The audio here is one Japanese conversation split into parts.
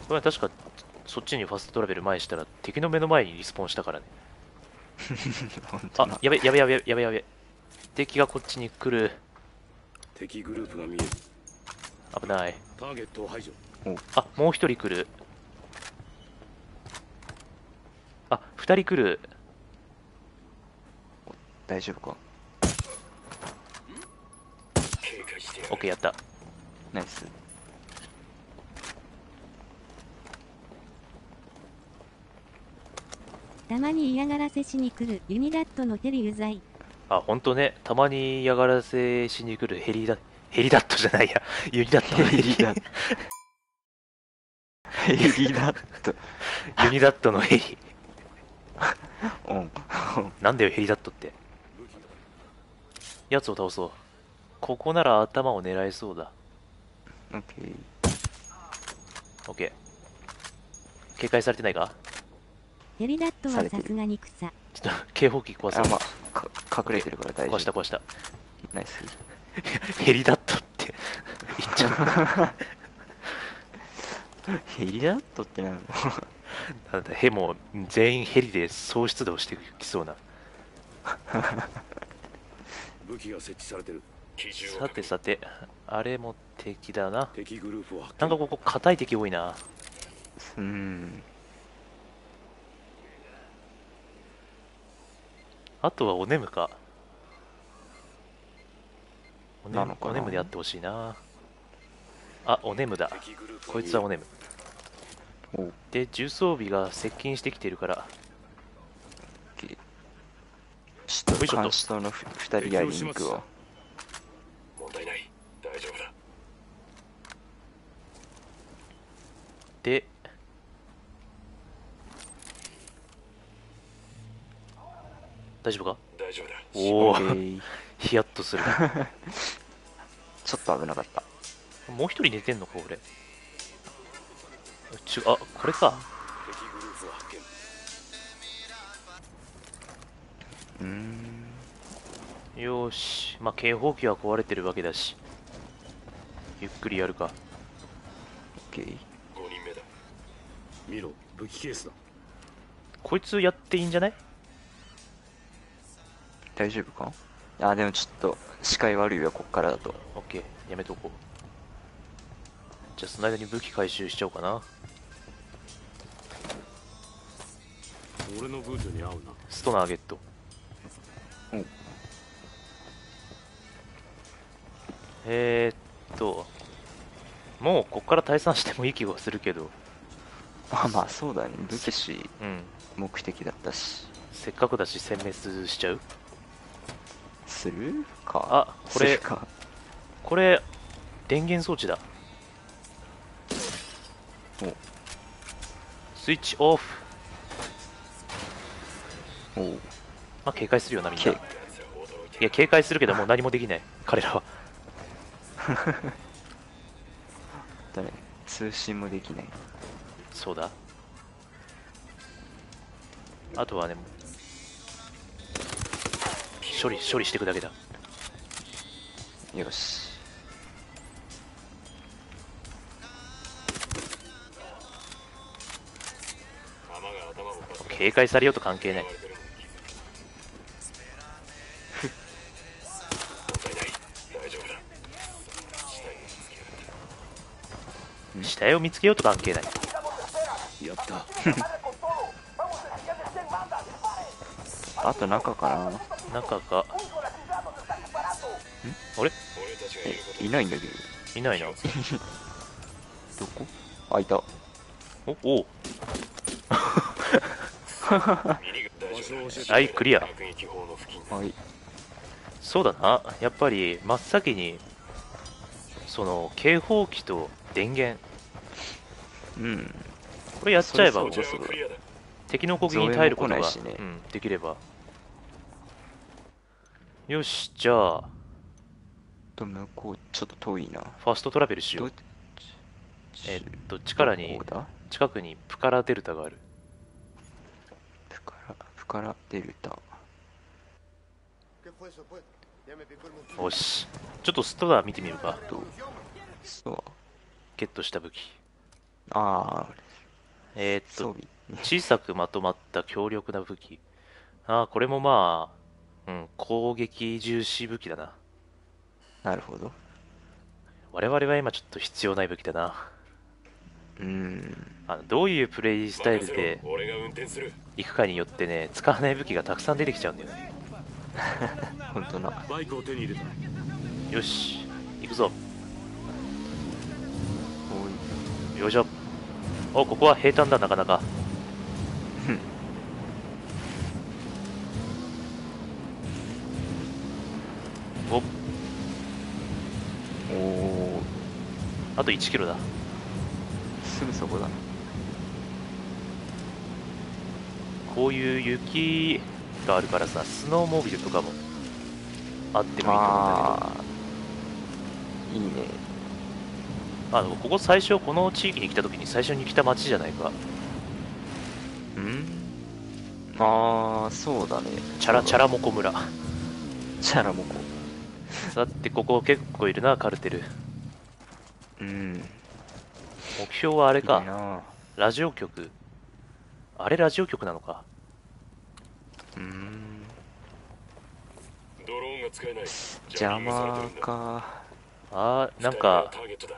これは確かそっちにファストトラベル前したら敵の目の前にリスポーンしたからね。あ、 本当だ。 やべやべやべやべやべ。敵がこっちに来る。 敵グループが見える。 危ない。 ターゲットを排除。 あ、もう一人来る。あ、二人来る。 大丈夫か？ 警戒してやる。 オッケー、やった。 ナイス。 たまに嫌がらせしに来るユニダットのテリユザイ。 あ、ほんとね。たまに嫌がらせしに来るヘリダットじゃないや。ユニダットのヘリ。 ダット。ヘリダット。 ユニダットのヘリ。 うん。 なんだよ、ヘリダットって。やつを倒そう。ここなら頭を狙えそうだ。 オッケー。 オッケー。警戒されてないか？ テリダットはさすがに草。 ちょっと警報器壊そう。 あ、まあ、隠れてるから大丈夫。 壊した壊した。 ナイス。 ヘリダットって言っちゃう。 ヘリダットってなの？ なんだ、ヘも全員ヘリで総出動してきそうな。 武器が設置されてる。 さてさて、あれも敵だな。 敵グループを発見。 なんかここ硬い敵多いな。あとはおねむか。 なのかな。 おねむであってほしいな。あ、おねむだ。こいつはおねむ。 おで、重装備が接近してきてるから。 ちょっと監視塔の2人やりに行くわ。 問題ない。大丈夫だ。 で、大丈夫か？ 大丈夫だ。 おお、 オッケー。 ヒヤッとする。 ちょっと危なかった。 もう一人寝てんのか、俺。あ、これか。 敵グループを発見。 よーし。まあ、警報器は壊れてるわけだし。ゆっくりやるか。 オッケー。 5人目だ。見ろ、武器ケースだ。 こいつやっていいんじゃない？ 大丈夫か？あ、でもちょっと視界悪いよ、こっからだと。 オッケー、やめとこう。じゃあその間に武器回収しちゃおうかな。 俺のブーツに合うな。 ストナーゲット。もうこっから退散してもいい気がするけど。 まあそうだね、武器うん。 目的だったし。 せっかくだし殲滅しちゃう？ するか。 あ、これするか。 これ、電源装置だ。スイッチオフ。 おまあ、警戒するよな、みんな。いけや、警戒するけどもう何もできない。彼らは。 だね、通信もできない。 そうだ。あとはね、処理していくだけだ。 よし。 警戒されようと関係ない。死体を見つけようと関係ない。 やった。 あと中かな。 中か。あれ？ いないんだけど。 いないな。 どこ？あ、いた。 おはい、クリア。 はい。 そうだな。やっぱり真っ先にその警報器と電源、これやっちゃえばそうそう敵の攻撃に耐えることが、 増援も来ないしねできれば。よし、じゃあ向こうちょっと遠いな。 ファストトラベルしよう。力にどこだ？ 近くにプカラデルタがある。 プカラデルタ。 よし、ちょっとストア見てみるか。 そう。 ゲットした武器。 ああ、 えーっと、 装備。 小さくまとまった強力な武器。ああ、これもまあ、うん、攻撃重視武器だな。 なるほど。 我々は今ちょっと必要ない武器だな。 うーん。 どういうプレイスタイル任せろで俺が運転する。 行くかによってね、使わない武器がたくさん出てきちゃうんだよね。 ほんとな。 バイクを手に入れた。 よし、行くぞ。 おい。 よいしょ。お、ここは平坦だ、なかなか。お、 おお、 あと1キロだ。 すぐそこだ。 こういう雪があるからさ、スノーモービルとかもあってもいいと思うんだああ、いいね。 けど、ここ最初、この地域に来た時に最初に来た町じゃないか。 うんああ、そうだね。 チャラチャラモコ村。 チャラモコ。 さて、ここ結構いるな、カルテル。 うん。 目標はあれいいか。 な。 ラジオ局。あれラジオ局なのか。 ドローンが使えない。 邪魔か。 あー、なんか、 ターゲットだ。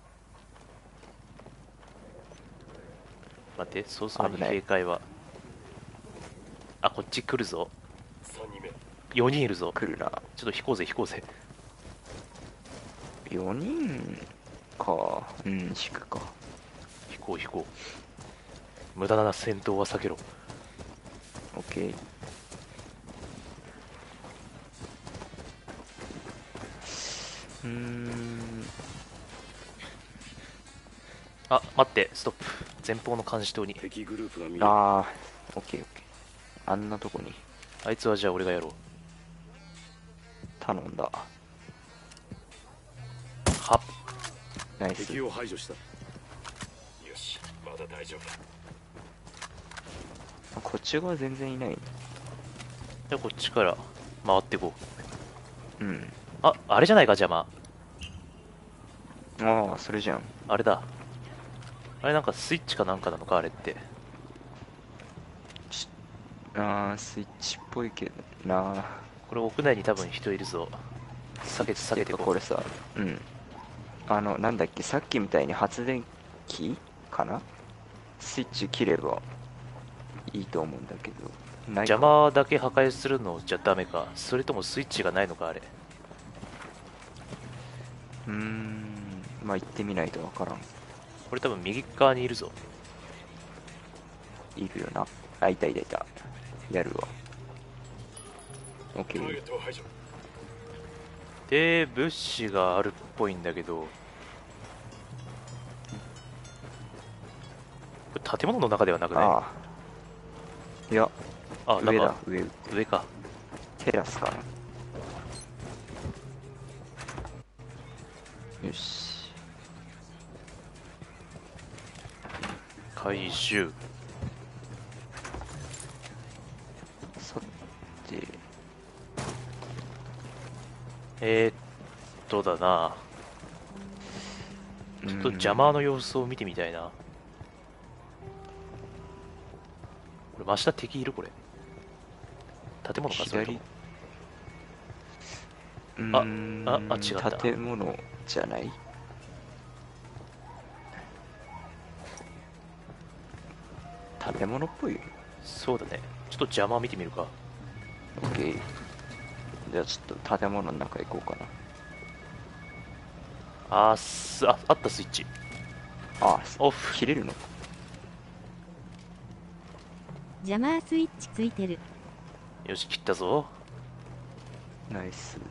待って、早々に危ない警戒は。あ、こっち来るぞ。 3人目。 4人いるぞ。 来るな。 ちょっと引こうぜ、引こうぜ。 4人か。うん、引くか。 引こう、引こう。無駄な戦闘は避けろ。 オッケー。 あ、待って、ストップ。前方の監視塔に。 敵グループが見える。 ああ、オッケーオッケー。あんなとこにあいつはじゃあ俺がやろう。 頼んだ。 はっ。 ナイス。 敵を排除した。よし、まだ大丈夫だ。 こっち側全然いない。 じゃあこっちから回ってこう。 うん。 あ、あれじゃないか、邪魔。 ああ、それじゃん。 あれだ。あれなんかスイッチかなんかなのか、あれって。 ああ、スイッチっぽいけどな。 これ屋内に多分人いるぞ。避けて避けてこう。 これさ、うん。なんだっけ、さっきみたいに発電機かなスイッチ切ればいいと思うんだけど。ないか邪魔だけ破壊するのじゃダメか。それともスイッチがないのか、あれ。 まあ行ってみないとわからん。 これ多分右側にいるぞ。 いるよな。あ、いたいたいた。やるわ。オッケターゲー。 ットを排除。 で、物資があるっぽいんだけど、これ建物の中ではなくない？ ああ。いや、 あ、なんか、 上だ、上。 上か。 テラスかな。よし。 回収。 さて、 だな。ちょっと邪魔の様子を見てみたいな。これ真下敵いるこれ。建物かそれとも。違った建物じゃない？建物っぽいよ。 そうだね。ちょっと邪魔を見てみるか。 オッケー。じゃあちょっと建物の中行こうかな。 あったスイッチ。 あ、 オフ。 切れるの？ ジャマースイッチついてる。 よし、切ったぞ。 ナイス。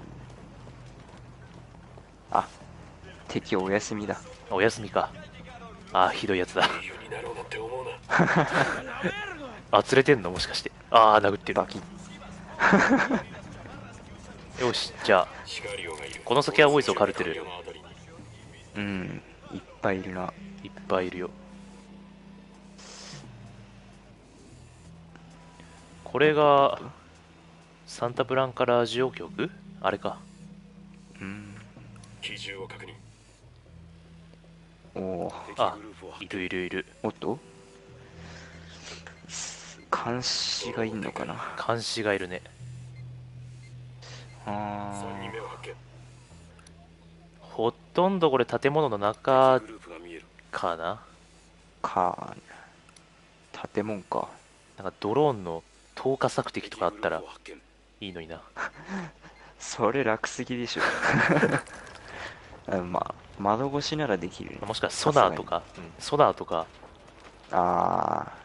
あ、敵お休みだ。 お休みか。ひどいやつだ。 英雄になろうなんて思うな。 連れてんのもしかして。殴ってるバ。キッ。 よし、じゃあ、 シカリオがいる。 この先は多いぞカルテル。 山あたりにうん、いっぱいいるな。 いっぱいいるよ。これが、サンタブランカラジオ局あれか。 機銃を確認。 おお、 敵あグループを発いるいるいる。 おっと、監視がいんのかな。 監視がいるね。 3人あ目を発見。 ほとんどこれ建物の中敵グループが見える。 かな。 ー、建物か。 なんかドローンの投下索敵とかあったら敵グループを発見。 いいのにな。 それ楽すぎでしょ。まあ、窓越しならできるね。 もしくはソナーとか、ソナーとか。 ああ、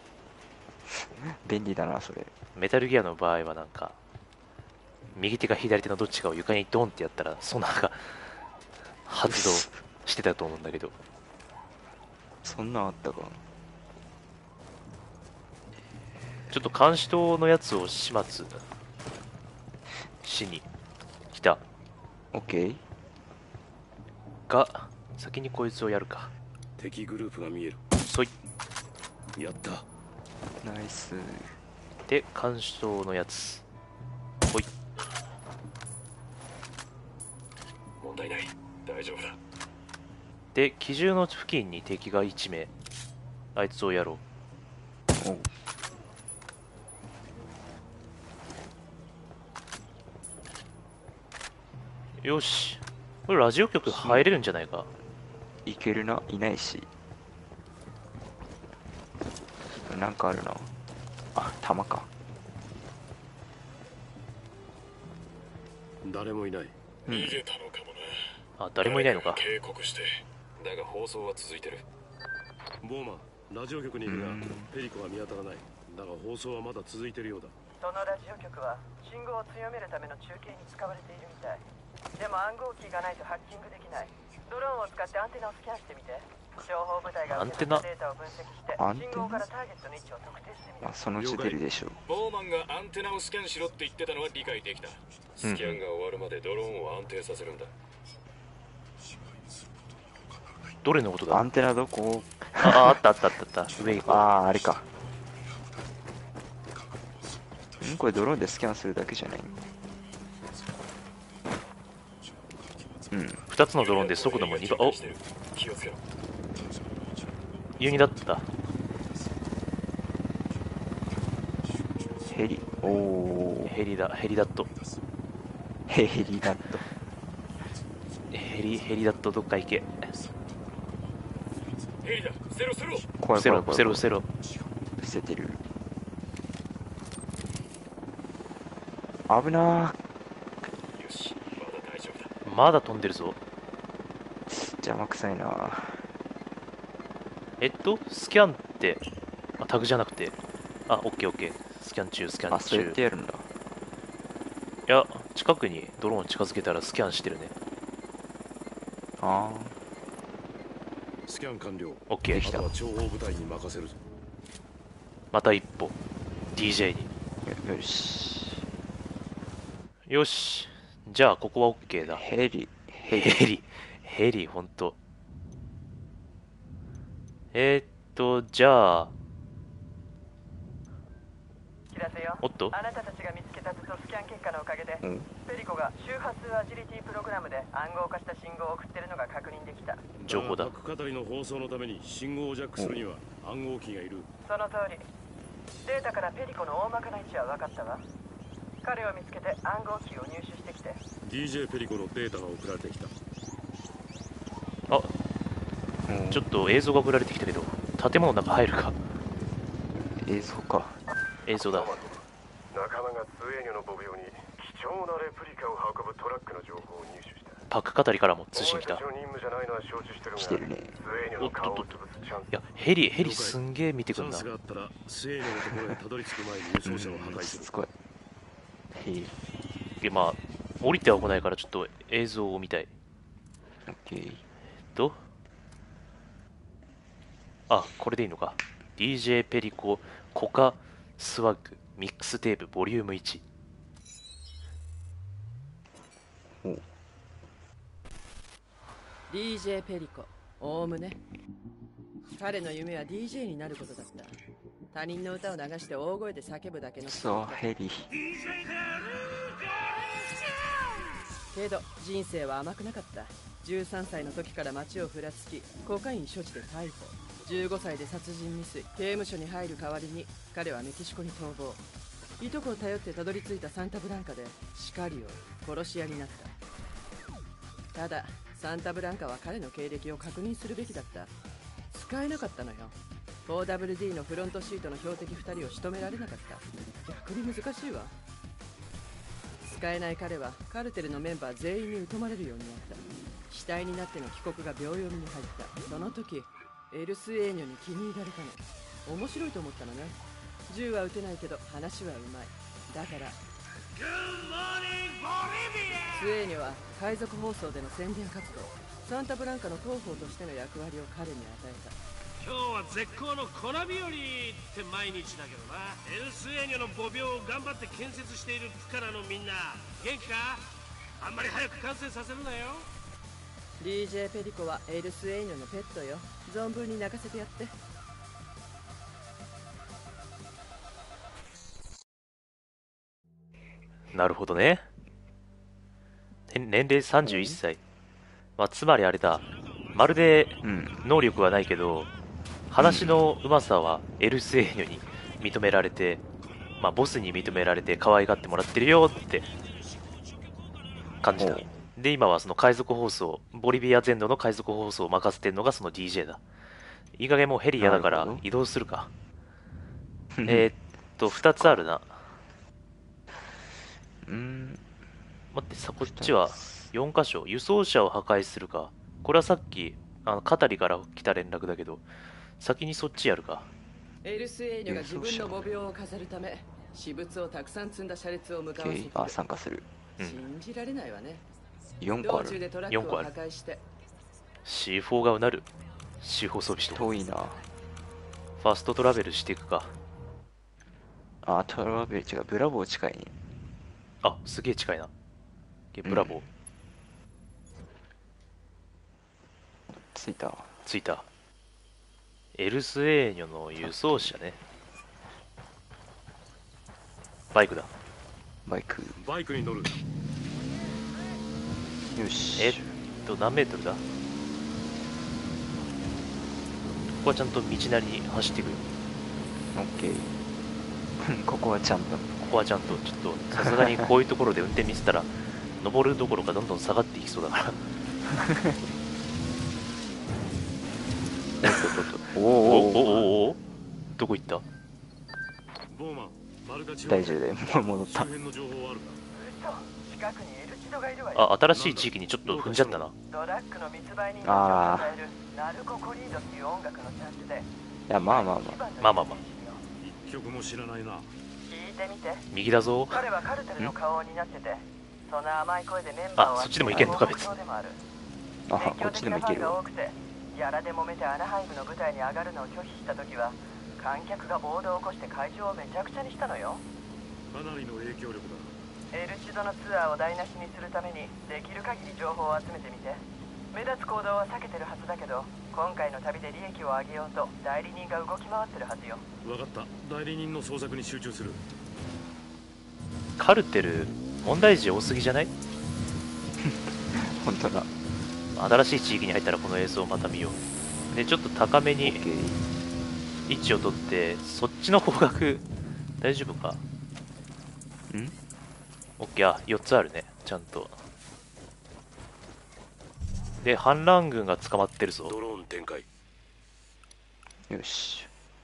便利だな、それ。 メタルギアの場合はなんか右手か左手のどっちかを床にドンってやったらソナーが発動してたと思うんだけど。 そんなんあったか。 ちょっと監視塔のやつを始末しに来たオッケー。 が、先にこいつをやるか。 敵グループが見える。 そいやった。 ナイス。 で、監視塔のやつほい。 問題ない。大丈夫だ。 で、機銃の付近に敵が1名。あいつをやろおう、 う。よし、これラジオ局入れるんじゃないか。 いけるな。いないし。なんかあるな。あ、弾か。 誰もいない。 うん。 逃げたのかもな。 あ、誰もいないのか。 警告して。だが放送は続いてる。ボーマン、ラジオ局にいるが、ペリコは見当たらない。だが放送はまだ続いてるようだ。 そのラジオ局は信号を強めるための中継に使われているみたい。でも暗号キーがないとハッキングできない。ドローンを使ってアンテナをスキャンしてみて。情報部隊が受け取ったデータを分析してアンテナ信号からターゲットの位置を特定してみる。 まあ、そのうち出るでしょう。 ボーマンがアンテナをスキャンしろって言ってたのは理解できた。スキャンが終わるまでドローンを安定させるんだ。 どれのことだ。 アンテナどこ？ あったあったあったあった。上行こう。 ああ、あれか。これドローンでスキャンするだけじゃない。 2つのドローンで速度も2倍。お、 気をつけろ。 ユニだった。 ヘリ。おお。 ヘリだ、ヘリダット。 ヘリだと。 ヘリダットどっか行け。 ヘリだ。セロセロ。 伏せろ、 怖い怖い怖い。 伏せろ、伏せろ。 伏せてる。危なー。 よし、まだ大丈夫だ。 まだ飛んでるぞ。 邪魔くさいな。 スキャンって、あ、タグじゃなくて、あ、オッケーオッケー。スキャン中、スキャあ、そうやン中。 ってやるんだ。 いや、近くにドローン近づけたらスキャンしてるね。 あスキャン完了。 オッケー。 あとは諜報部隊に任せるぞ。 また一歩。DJ に。 あ、よし。 よし。じゃあ、ここはオッケーだ。 ヘリ。 ヘリ、ほんと。じゃあ、 知らせよ。 おっとあなたたちが見つけた図とスキャン結果のおかげで、 うん。 ペリコが周波数アジリティプログラムで暗号化した信号を送ってるのが確認できた。 情報だバック語りの放送のために信号をジャックするには暗号機がいる。 その通り。データからペリコの大まかな位置は分かったわ。彼を見つけて暗号キーを入手してきて。 DJ ペリコのデータが送られてきた。 あ、ちょっと映像が送られてきたけど、建物の中入るか。 映像か。 映像だ。 仲間がスエーニョの母病に貴重なレプリカを運ぶトラックの情報を入手した。 パック語りからも通信来た。いお前たちの任務じゃないのは承知してるが、 来てるね。 スエーニョの顔を潰すチャンス。 や、ヘリすんげえ見てくんなチャンス。があったらスエーニョのところへたどり着く前に輸送車を破壊する。 しつこい。ヘリ。 で、まあ、降りては来ないからちょっと映像を見たい。 オッケー。 あ、これでいいのか。DJ ペリココカスワッグミックステープボリューム1。 おう。 DJ ペリコ、オウムね。彼の夢は DJ になることだった。他人の歌を流して大声で叫ぶだけのそう、ヘリ。 けど人生は甘くなかった。 13歳の時から街をふらつきコカイン所持で逮捕。15歳で殺人未遂。刑務所に入る代わりに彼はメキシコに逃亡。いとこを頼ってたどり着いたサンタブランカでシカリオ殺し屋になった。ただサンタブランカは彼の経歴を確認するべきだった。使えなかったのよ。 4WD のフロントシートの標的2人を仕留められなかった。逆に難しいわ。使えない彼はカルテルのメンバー全員に疎まれるようになった。死体になっての帰国が秒読みに入った。その時エルスエーニョに気に入られたの。面白いと思ったのね。銃は撃てないけど話はうまい。だからスエーニョは海賊放送での宣伝活動、サンタブランカの広報としての役割を彼に与えた。 今日は絶好の粉日和って毎日だけどな。エルスエーニョの墓標を頑張って建設しているプカラのみんな元気か？あんまり早く完成させるなよ。 DJ ペリコはエルスエーニョのペットよ。存分に泣かせてやって。 なるほどね。年齢31歳。まあ、つまりあれだ。まるで能力はないけど、話のうまさはエルスエーニョに認められて、まあ、ボスに認められて可愛がってもらってるよって感じだ。で、今はその海賊放送、ボリビア全土の海賊放送を任せてるのがその DJ だ。いい加減もうヘリ嫌だから移動するか。2つあるな。待ってさ、こっちは4箇所。輸送車を破壊するか。これはさっき、カタリから来た連絡だけど、先にそっちやるか。 エルスエーニョが自分の墓標を飾るため、私物をたくさん積んだ車列を向かわせている。 参加する。 信じられないわね。 4個ある。 道中でトラックを破壊して。 C4 がうなる。C4 装備して遠いな。 ファストトラベルしていくか。 あ、トラベル違う。ブラボー近いね。 あ、すげえ近いな。ブラボー。 着いた。 着いた。エルスエーニョの輸送車ね。バイクだ。 バイク。 バイクに乗る。 よし。 何メートルだ？ここはちゃんと道なりに走っていくよ。 オッケー。ここはちゃんと。 ここはちゃんと、ちょっと、さすがにこういうところで運転見せたら、登るどころかどんどん下がっていきそうだから。おどこ行った？ ボーマン、マルカチ大丈夫だよ。もう戻った。 周辺の情報あるか？ 近くにエルチドがいるわよ。 あ、新しい地域にちょっと踏んじゃったな。 ドラッグの密売人たちを伝えるナルココリードっていう音楽のジャンルで。 いや、まあ。 一曲も知らないな。 聞いてみて。 右だぞ。 彼はカルテルの顔を担ってて、その甘い声でメンバーをそっちでも行けんのか別に。 あ、こっちでも行けるわ。 ギャラで揉めてアナハイムの舞台に上がるのを拒否した時は観客が暴動を起こして会場をめちゃくちゃにしたのよ。 かなりの影響力だ。 エルチドのツアーを台無しにするためにできる限り情報を集めてみて。目立つ行動は避けてるはずだけど、今回の旅で利益を上げようと代理人が動き回ってるはずよ。 分かった。代理人の捜索に集中する。 カルテル問題児多すぎじゃない？ 本当だ。 新しい地域に入ったらこの映像をまた見よう。で、ちょっと高めに位置を取って、そっちの方角大丈夫か？オッケー。4つあるね、ちゃんと。で、反乱軍が捕まってるぞ。 ドローン展開。 よし。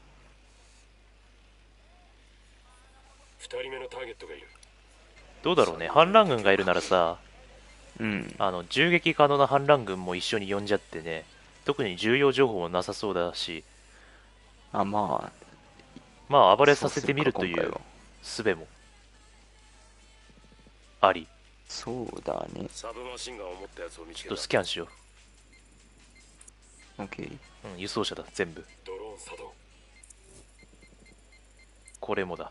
2人目のターゲットがいる。 どうだろうね。反乱軍がいるならさ、 うん。 銃撃可能な反乱軍も一緒に呼んじゃってね。特に重要情報もなさそうだし。 まあ暴れさせてみるという術もあり。 そうだね。 サブマシンガンを持ったやつを見つけた。 ちょっとスキャンしよう。オッケー。 輸送車だ、全部。 ドローン作動。 これもだ。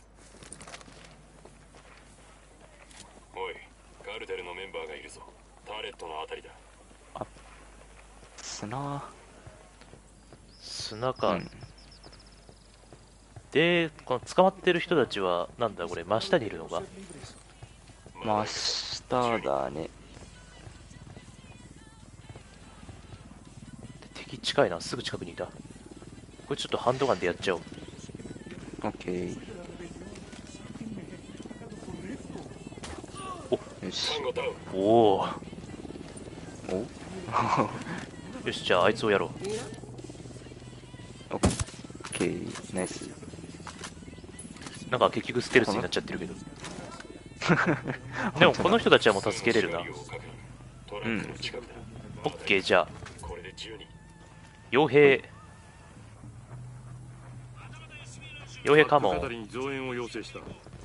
おい、カルテルのメンバーがいるぞ。ターレットのあたりだ。 あ、砂か。で、この捕まってる人たちは、なんだこれ、真下にいるのか？ 真下だね。 敵近いな。すぐ近くにいた。これちょっとハンドガンでやっちゃおう。 オッケー。よし。 おお。 およし、じゃああいつをやろオッケー。ナイス。 う。なんか結局ステルスになっちゃってるけど。でもこの人たちはもう助けれるな。 うん。 オッケー、じゃあ傭兵カモン。 に増援を要請した。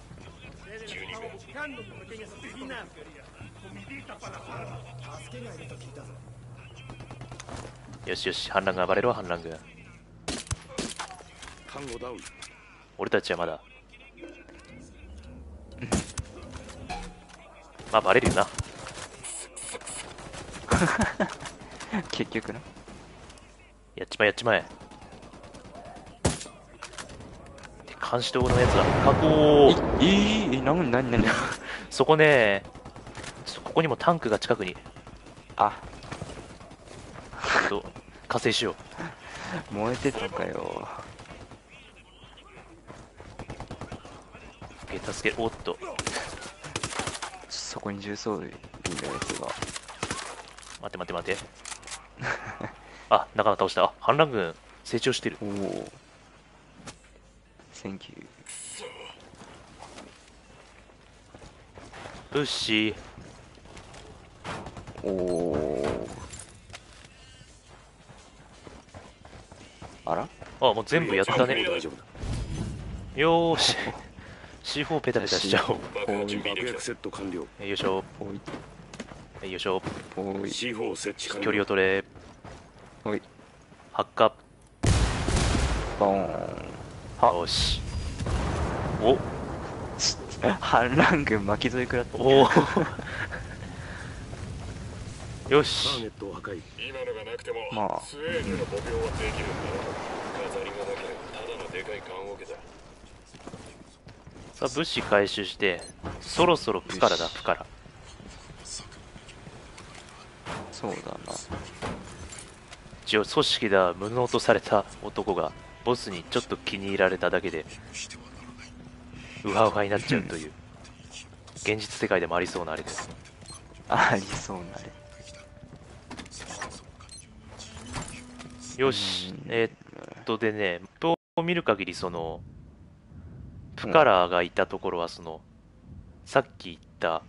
よしよし、反乱軍暴れろ。反乱軍、 看護ダウン。 俺たちはまだまあバレるよな。 結局な。 やっちまえやっちまえ。で監視塔のやつは確保。 何そこね、ここにもタンクが近くに。 あ、 ちょっと加勢しよう。 燃えてたかよ。 助け、おっと、 そこに重装備のやつが。 待て待て待て。あ、仲間倒した。あ、反乱軍成長してる。 おお。センキュー。 物資。 おお。あら？ あ、もう全部やったね。よーし。C4 ペタペタしちゃおう。 爆薬セット完了。 よいしょ。 おいよいしょ。 おい C4 設置完了。 距離を取れ。 おい。 発火。 ボーン。 よし。お反乱軍巻き添え食らった。 おお。よターしゲットを破壊。 今のがなくてもまあスウェーデンの母病はできるんだろう。飾りがなければただのでかい棺桶だ。 さあ物資回収して、そろそろプカラだ。プカラ。 そうだな。 一応組織だ無能とされた男がボスにちょっと気に入られただけでウハウハになっちゃうという現実世界でもありそうなあれです。 ありそうなれ。 よし、でね、マップを見る限りそのプカラがいたところはそのさっき言った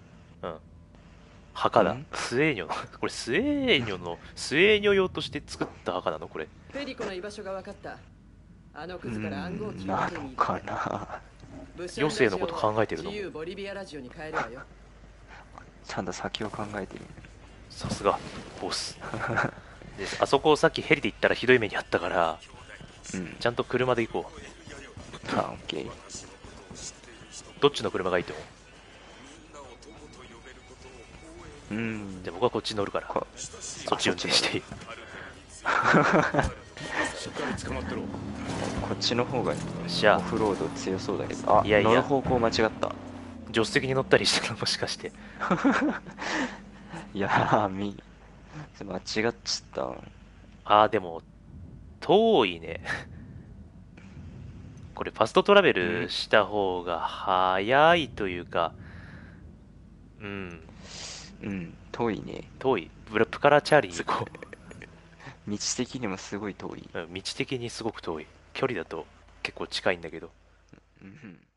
墓だ。 んスエーニョのこれスエーニョ用として作った墓なのこれ。 ペリコの居場所が分かった。あのクズから暗号機をなの手に入れかな。 余生のこと考えてるの自由ボリビアラジオに変えるわよ。 ちゃんと先を考えてる。 さすがボスで、あそこをさっきヘリで行ったらひどい目にあったからうん。 ちゃんと車で行こう。 あ、オッケー。 どっちの車がいいと思うん。 で僕はこっちに乗るからこそっち運転していい。 しっかり捕まってろ。 こっちの方がじゃあオフロード強そうだけど。あ、 いやいや乗る方向間違った。 助手席に乗ったりしたのもしかして。 いやー、間違っちゃった。 でも遠いね。これファストトラベルした方が早いというか、うん遠いね。 遠い。プカラチャーリーに行こ道的にもすごい遠い。 う。道的にすごく遠い。距離だと結構近いんだけど。 うん